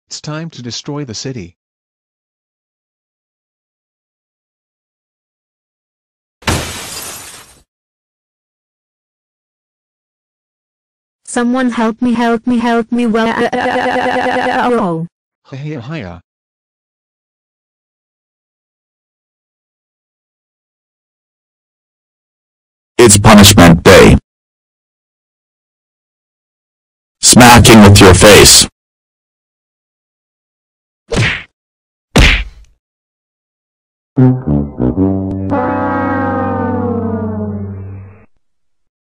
It's time to destroy the city. Someone help me, help me, help me. Well, Hiya hiya. It's punishment day. Smacking with your face.